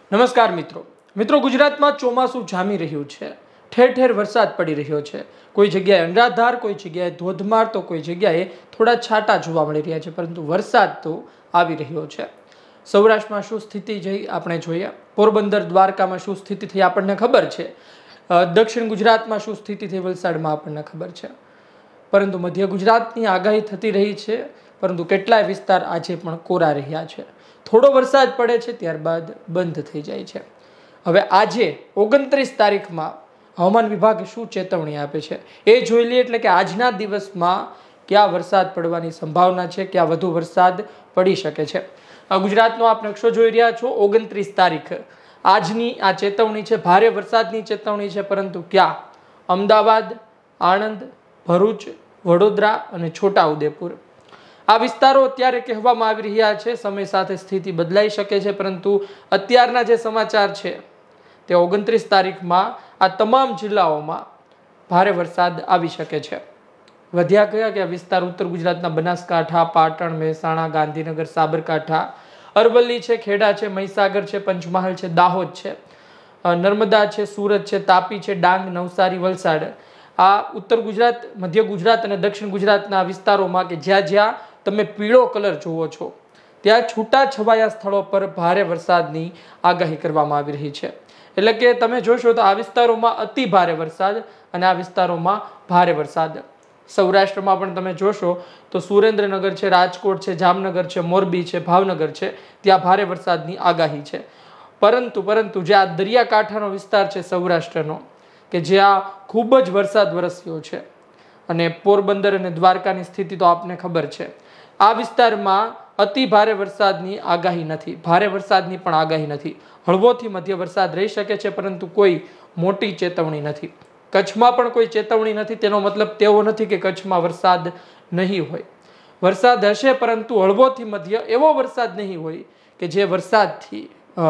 નમસ્કાર મિત્રો ગુજરાતમાં ચોમાસું જામી રહ્યું છે। ઠેર ઠેર વરસાદ પડી રહ્યો છે। કોઈ જગ્યાએ અનરાધાર, કોઈ જગ્યાએ ધોધમાર, તો કોઈ જગ્યાએ થોડા છાંટા જોવા મળી રહ્યા છે, પરંતુ વરસાદ તો આવી રહ્યો છે। સૌરાષ્ટ્રમાં શું સ્થિતિ જઈ આપણે જોઈએ, પોરબંદર દ્વારકામાં શું સ્થિતિ થઈ આપણને ખબર છે, દક્ષિણ ગુજરાતમાં શું સ્થિતિ થઈ વલસાડમાં આપણને ખબર છે, પરંતુ મધ્ય ગુજરાતની આગાહી થતી રહી છે, પરંતુ કેટલાય વિસ્તાર આજે પણ કોરા રહ્યા છે। થોડો વરસાદ પડે છે, ત્યારબાદ બંધ થઈ જાય છે। હવે આજે 29 તારીખમાં હવામાન વિભાગ શું ચેતવણી આપે છે એ જોઈ લઈએ। એટલે કે આજના દિવસમાં ક્યાં વરસાદ પડવાની સંભાવના છે, ક્યાં વધુ વરસાદ પડી શકે છે। ગુજરાતનો આપ નકશો જોઈ રહ્યા છો। 29 તારીખ આજની આ ચેતવણી છે, ભારે વરસાદની ચેતવણી છે, પરંતુ ક્યાં? અમદાવાદ, આણંદ, ભરૂચ, વડોદરા અને છોટાઉદેપુર આ વિસ્તારો અત્યારે કહેવામાં આવી રહ્યા છે। સમય સાથે સ્થિતિ બદલાઈ શકે છે, પરંતુ અત્યારના જે સમાચાર છે તે 29 તારીખમાં આ તમામ જિલ્લાઓમાં ભારે વરસાદ આવી શકે છે। વધ્યા કયા કયા વિસ્તાર? ઉત્તર ગુજરાતના બનાસકાંઠા, પાટણ, મહેસાણા, ગાંધીનગર, સાબરકાંઠા, અરવલ્લી છે, ખેડા છે, મહીસાગર છે, પંચમહાલ છે, દાહોદ છે, નર્મદા છે, સુરત છે, તાપી છે, ડાંગ, નવસારી, વલસાડ। આ ઉત્તર ગુજરાત, મધ્ય ગુજરાત અને દક્ષિણ ગુજરાતના વિસ્તારોમાં કે જ્યાં જ્યાં તમે પીળો કલર જુઓ છો ત્યાં છૂટા છવાયા સ્થળો પર ભારે વરસાદની આગાહી કરવામાં આવી રહી છે। એટલે કે તમે જોશો તો આ વિસ્તારોમાં અતિ ભારે વરસાદ અને આ વિસ્તારોમાં ભારે વરસાદ। સૌરાષ્ટ્રમાં પણ તમે જોશો તો સુરેન્દ્રનગર છે, રાજકોટ છે, જામનગર છે, મોરબી છે, ભાવનગર છે, ત્યાં ભારે વરસાદની આગાહી છે। પરંતુ જે આ દરિયાકાંઠાનો વિસ્તાર છે સૌરાષ્ટ્રનો, કે જ્યાં ખૂબ જ વરસાદ વરસ્યો છે, અને પોરબંદર અને દ્વારકાની સ્થિતિ તો આપને ખબર છે, આ વિસ્તારમાં અતિ ભારે વરસાદની આગાહી નથી, ભારે વરસાદની પણ આગાહી નથી। હળવોથી મધ્ય વરસાદ રહી શકે છે, પરંતુ કોઈ મોટી ચેતવણી નથી। કચ્છમાં પણ કોઈ ચેતવણી નથી। તેનો મતલબ તેવો નથી કે કચ્છમાં વરસાદ નહીં હોય, વરસાદ હશે, પરંતુ હળવોથી મધ્ય એવો વરસાદ નહીં હોય કે જે વરસાદથી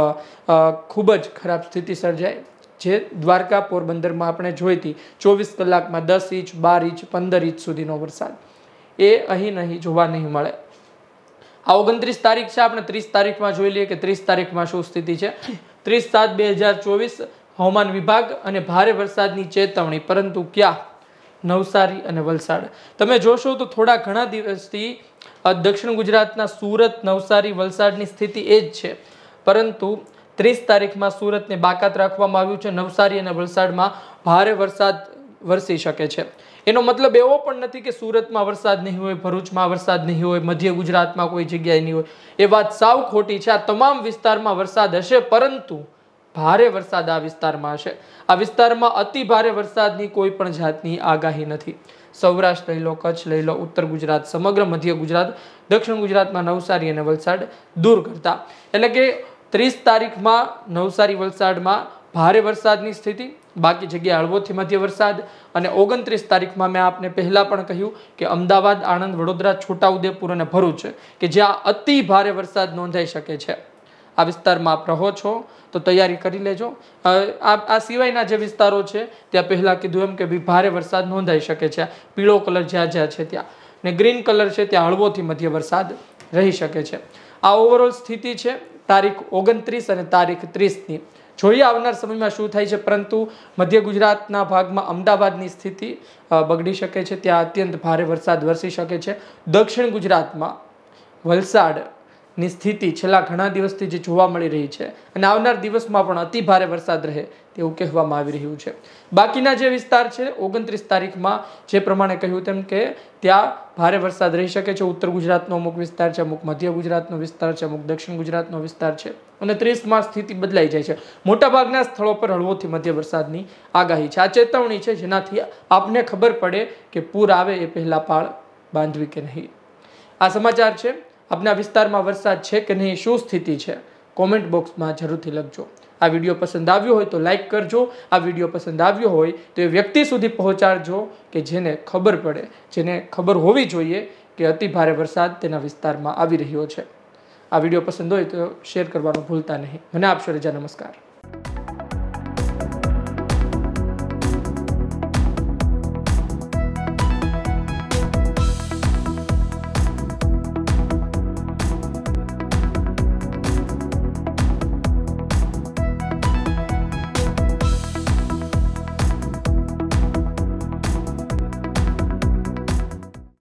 ખૂબ જ ખરાબ સ્થિતિ સર્જાય। જે દ્વારકા, પોરબંદરમાં આપણે જોઈ હતી 24 કલાકમાં 10 ઇંચ, 12 ઇંચ, 15 ઇંચ સુધીનો વરસાદ, એ અહીં નહીં જોવા નહીં મળે। આ 29 તારીખ છે, આપણે 30 તારીખમાં જોઈ લઈએ કે 30 તારીખમાં શું સ્થિતિ છે। 30/7/2024 હવામાન વિભાગ અને ભારે વરસાદની ચેતવણી, પરંતુ ક્યાં? નવસારી અને વલસાડ। તમે જોશો તો થોડા ઘણા દિવસથી દક્ષિણ ગુજરાતના સુરત, નવસારી, વલસાડની સ્થિતિ એ જ છે, પરંતુ 30 તારીખમાં સુરતને બાકાત રાખવામાં આવ્યું છે। નવસારી અને વલસાડમાં ભારે વરસાદ વરસી શકે છે। એનો મતલબ એવો પણ નથી કે સુરતમાં વરસાદ નહીં હોય, ભરૂચમાં વરસાદ નહીં હોય, મધ્ય ગુજરાતમાં કોઈ જગ્યાએ નહીં હોય, એ વાત સાવ ખોટી છે। આ તમામ વિસ્તારમાં વરસાદ હશે, પરંતુ ભારે વરસાદ આ વિસ્તારમાં હશે। આ વિસ્તારમાં અતિ ભારે વરસાદની કોઈ પણ જાતની આગાહી નથી। સૌરાષ્ટ્ર લઈ લો, કચ્છ લઈ લો, ઉત્તર ગુજરાત, સમગ્ર મધ્ય ગુજરાત, દક્ષિણ ગુજરાતમાં નવસારી અને વલસાડ દૂર કરતા, એટલે કે 30 તારીખમાં નવસારી, વલસાડમાં ભારે વરસાદની સ્થિતિ, બાકી જગ્યાએ હળવોથી મધ્ય વરસાદ। અને 29 તારીખમાં મેં આપને પહેલા પણ કહ્યું કે અમદાવાદ, આણંદ, વડોદરા, છોટાઉદેપુર અને ભરૂચ, કે જ્યાં અતિ ભારે વરસાદ નોંધાઈ શકે છે, આ વિસ્તારમાં આપ રહો છો તો તૈયારી કરી લેજો। આ સિવાયના જે વિસ્તારો છે ત્યાં પહેલા કીધું એમ કે ભારે વરસાદ નોંધાઈ શકે છે। પીળો કલર જ્યાં જ્યાં છે ત્યાં, ને ગ્રીન કલર છે ત્યાં હળવોથી મધ્ય વરસાદ રહી શકે છે। આ ઓવરઓલ સ્થિતિ છે તારીખ 29 અને તારીખ 30ની। જોઈએ આવનાર સમયમાં શું થાય છે, પરંતુ મધ્ય ગુજરાતના ભાગમાં અમદાવાદની સ્થિતિ બગડી શકે છે, ત્યાં અત્યંત ભારે વરસાદ વરસી શકે છે। દક્ષિણ ગુજરાતમાં વલસાડની સ્થિતિ છેલ્લા ઘણા દિવસથી જે જોવા મળી રહી છે, અને આવનાર દિવસમાં પણ અતિ ભારે વરસાદ રહે તેવું કહેવામાં આવી રહ્યું છે। બાકીના જે વિસ્તાર છે 29 તારીખમાં જે પ્રમાણે કહ્યું તેમ કે ત્યાં ભારે વરસાદ રહી શકે છે। ઉત્તર ગુજરાતનો અમુક વિસ્તાર છે, અમુક મધ્ય ગુજરાતનો વિસ્તાર છે, અમુક દક્ષિણ ગુજરાતનો વિસ્તાર છે, અને 30માં સ્થિતિ બદલાઈ જાય છે। મોટાભાગના સ્થળો પર હળવોથી મધ્ય વરસાદની આગાહી છે। આ ચેતવણી છે, જેનાથી આપને ખબર પડે કે પૂર આવે એ પહેલા પાળ બાંધવી કે નહીં। આ સમાચાર છે, આપના વિસ્તારમાં વરસાદ છે કે નહીં, શું સ્થિતિ છે, કોમેન્ટ બોક્સમાં જરૂરથી લખજો। આ વિડીયો પસંદ આવ્યો હોય તો લાઈક કરજો। આ વિડીયો પસંદ આવ્યો હોય તો એ વ્યક્તિ સુધી પહોંચાડજો કે જેને ખબર પડે, જેને ખબર હોવી જોઈએ કે અતિ ભારે વરસાદ તેના વિસ્તારમાં આવી રહ્યો છે। આ વિડીયો પસંદ હોય તો શેર કરવાનું ભૂલતા નહીં। મને આપશો રજા, નમસ્કાર।